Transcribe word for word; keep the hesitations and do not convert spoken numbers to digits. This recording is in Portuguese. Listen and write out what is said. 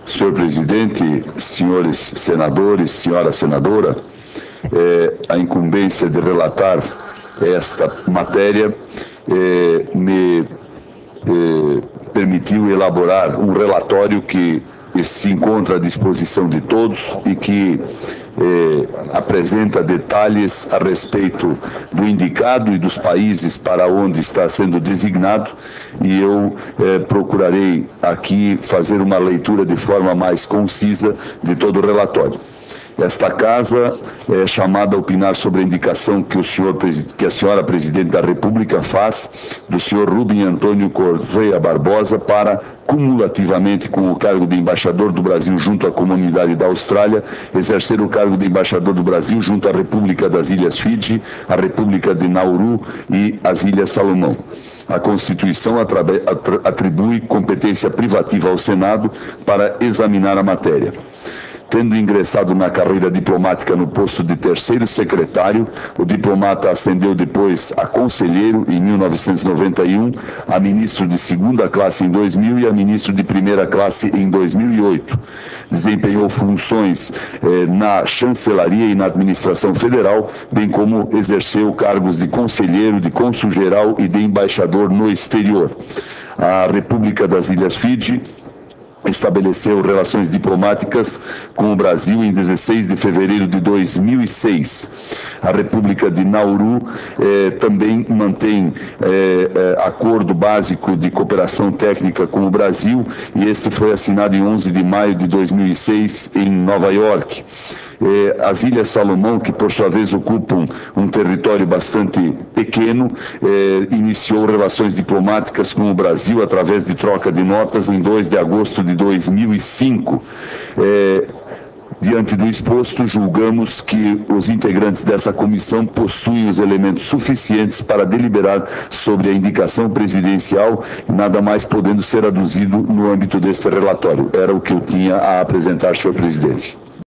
Senhor presidente, senhores senadores, senhora senadora, é, a incumbência de relatar esta matéria é, me é, permitiu elaborar um relatório que se encontra à disposição de todos e que eh, apresenta detalhes a respeito do indicado e dos países para onde está sendo designado, e eu eh, procurarei aqui fazer uma leitura de forma mais concisa de todo o relatório. Esta casa é chamada a opinar sobre a indicação que, o senhor, que a senhora Presidente da República faz do senhor Rubem Antônio Correia Barbosa para, cumulativamente com o cargo de embaixador do Brasil junto à comunidade da Austrália, exercer o cargo de embaixador do Brasil junto à República das Ilhas Fiji, a República de Nauru e as Ilhas Salomão. A Constituição atribui competência privativa ao Senado para examinar a matéria. Tendo ingressado na carreira diplomática no posto de terceiro secretário, o diplomata ascendeu depois a conselheiro em mil novecentos e noventa e um, a ministro de segunda classe em dois mil e a ministro de primeira classe em dois mil e oito. Desempenhou funções eh, na chancelaria e na administração federal, bem como exerceu cargos de conselheiro, de cônsul-geral e de embaixador no exterior. A República das Ilhas Fiji estabeleceu relações diplomáticas com o Brasil em dezesseis de fevereiro de dois mil e seis. A República de Nauru eh, também mantém eh, eh, acordo básico de cooperação técnica com o Brasil, e este foi assinado em onze de maio de dois mil e seis em Nova York. As Ilhas Salomão, que por sua vez ocupam um território bastante pequeno, eh, iniciou relações diplomáticas com o Brasil através de troca de notas em dois de agosto de dois mil e cinco. Eh, Diante do exposto, julgamos que os integrantes dessa comissão possuem os elementos suficientes para deliberar sobre a indicação presidencial, nada mais podendo ser aduzido no âmbito deste relatório. Era o que eu tinha a apresentar, senhor presidente.